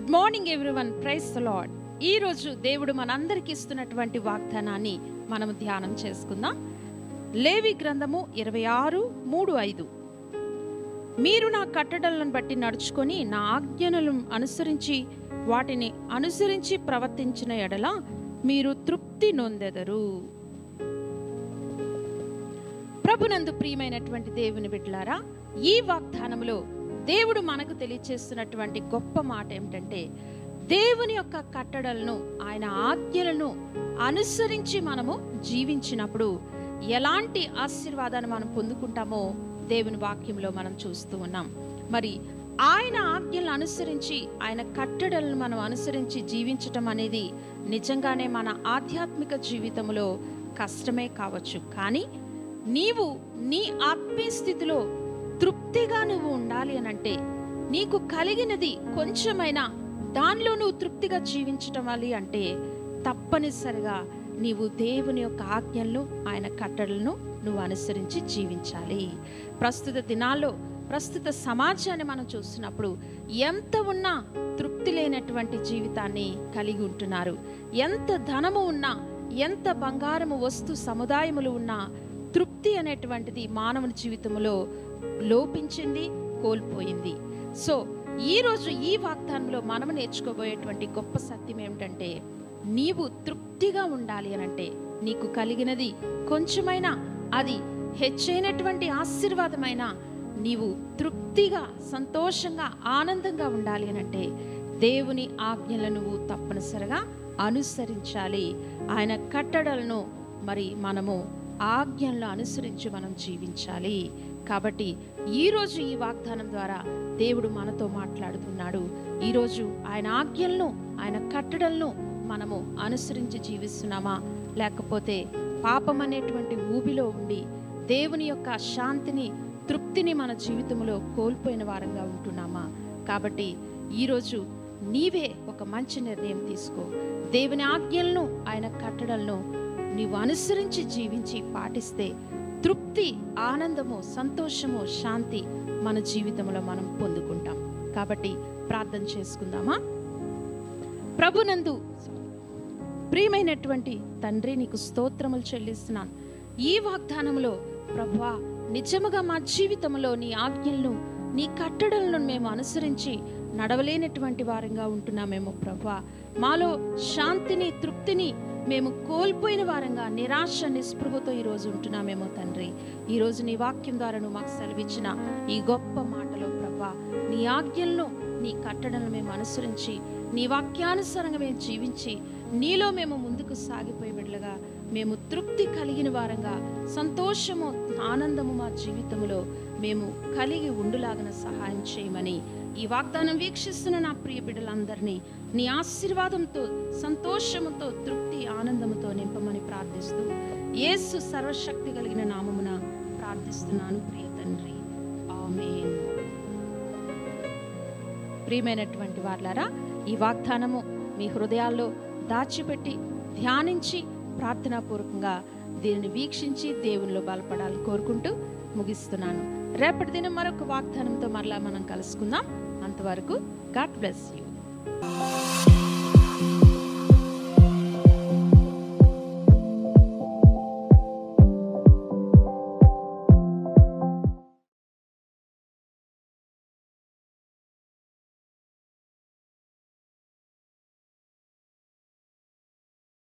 Good morning everyone, praise the Lord. ఈ రోజు దేవుడు మనందరికి ఇస్తున్నటువంటి వాగ్దానాన్ని మనం ధ్యానం చేసుకుందాం. లేవి గ్రంథము 26:3-5. మీరు నా కట్టడలను బట్టి నడుచుకొని నా ఆజ్ఞలను అనుసరించి వాటిని అనుసరించి ప్రవర్తించిన ఎడల మీరు తృప్తి నొందెదరు. ప్రభునందు ప్రియమైనటువంటి దేవుని బిడ్డలారా, ఈ వాగ్దానములో దేవుడు మనకు తెలియచేస్తున్నటువంటి గొప్ప మాట ఏమిటంటే, దేవుని యొక్క కట్టడలను, ఆయన ఆజ్ఞలను అనుసరించి మనము జీవించినప్పుడు ఎలాంటి ఆశీర్వాదాన్ని మనం పొందుకుంటామో దేవుని వాక్యంలో మనం చూస్తూ ఉన్నాం. మరి ఆయన ఆజ్ఞలను అనుసరించి, ఆయన కట్టడలను మనం అనుసరించి జీవించటం అనేది నిజంగానే మన ఆధ్యాత్మిక జీవితంలో కష్టమే కావచ్చు. కానీ నీవు నీ ఆత్మీయ స్థితిలో తృప్తిగా నువ్వు ఉండాలి అనంటే, నీకు కలిగినది కొంచెమైనా దానిలో నువ్వు తృప్తిగా జీవించటం అంటే తప్పనిసరిగా నీవు దేవుని యొక్క ఆజ్ఞలను, ఆయన కట్టడలను నువ్వు అనుసరించి జీవించాలి. ప్రస్తుత దినాల్లో, ప్రస్తుత సమాజాన్ని మనం చూస్తున్నప్పుడు ఎంత ఉన్నా తృప్తి లేనటువంటి జీవితాన్ని కలిగి ఉంటున్నారు. ఎంత ధనము ఉన్నా, ఎంత బంగారము వస్తు సముదాయములు ఉన్నా తృప్తి అనేటువంటిది మానవుని జీవితంలో లోపించింది, కోల్పోయింది. సో ఈరోజు ఈ వాగ్దానంలో మనం నేర్చుకోబోయేటువంటి గొప్ప సత్యం ఏమిటంటే, నీవు తృప్తిగా ఉండాలి అనంటే, నీకు కలిగినది కొంచెమైనా అది హెచ్చైనటువంటి ఆశీర్వాదమైనా నీవు తృప్తిగా, సంతోషంగా, ఆనందంగా ఉండాలి అనంటే దేవుని ఆజ్ఞలను నువ్వు తప్పనిసరిగా అనుసరించాలి. ఆయన కట్టడలను మరి మనము ఆజ్ఞలను అనుసరించి మనం జీవించాలి. కాబట్టి ఈరోజు ఈ వాగ్దానం ద్వారా దేవుడు మనతో మాట్లాడుతున్నాడు. ఈరోజు ఆయన ఆజ్ఞలను, ఆయన కట్టడలను మనము అనుసరించి జీవిస్తున్నామా, లేకపోతే పాపం అనేటువంటి ఊబిలో ఉండి దేవుని యొక్క శాంతిని, తృప్తిని మన జీవితంలో కోల్పోయిన వారంగా ఉంటున్నామా? కాబట్టి ఈరోజు నీవే ఒక మంచి నిర్ణయం తీసుకో. దేవుని ఆజ్ఞలను, ఆయన కట్టడలను నీవు అనుసరించి జీవించి పాటిస్తే తృప్తి, ఆనందము, సంతోషము, శాంతి మన జీవితంలో మనం పొందుకుంటాం. కాబట్టి ప్రార్థన చేసుకుందామా? ప్రభునందు ప్రియమైనటువంటి తండ్రి, నీకు స్తోత్రములు చెల్లిస్తున్నాను. ఈ వాగ్దానంలో ప్రభువా, నిజముగా మా జీవితంలో నీ ఆజ్ఞలను, నీ కట్టడలను మేము అనుసరించి నడవలేనటువంటి వారంగా ఉంటున్నామేమో ప్రభువా. మాలో శాంతిని, తృప్తిని మేము కోల్పోయిన వారంగా, నిరాశ, నిస్పృహతో ఈరోజు ఉంటున్నామేమో తండ్రి. ఈరోజు నీ వాక్యం ద్వారా నువ్వు మాకు సెలవిచ్చిన ఈ గొప్ప మాటలో ప్రభువా, నీ ఆజ్ఞలను, నీ కట్టడలను మేము అనుసరించి, నీ వాక్యానుసారంగా మేము జీవించి నీలో మేము ముందుకు సాగిపోయే బిడ్డలుగా, మేము తృప్తి కలిగిన వారంగా, సంతోషము, ఆనందము మా జీవితంలో మేము కలిగి ఉండులాగన సహాయం చేయమని ఈ వాగ్దానం వీక్షిస్తున్న నా ప్రియ బిడ్డలందరినీ నీ ఆశీర్వాదంతో, సంతోషముతో, తృప్తి, ఆనందముతో నింపమని ప్రార్థిస్తూ యేసు సర్వశక్తి కలిగిన నామమున ప్రార్థిస్తున్నాను ప్రియ తండ్రి, ఆమేన్. ప్రియమైనటువంటి వార్లారా, ఈ వాగ్దానము మీ హృదయాల్లో దాచిపెట్టి ధ్యానించి ప్రార్థనాపూర్వకంగా దీనిని వీక్షించి దేవునిలో బలపడాలని కోరుకుంటూ ముగిస్తున్నాను. రేపటి దినం మరొక వాగ్దానంతో మరలా మనం కలుసుకుందాం. అంతవరకు గాడ్ బ్లెస్ యూ.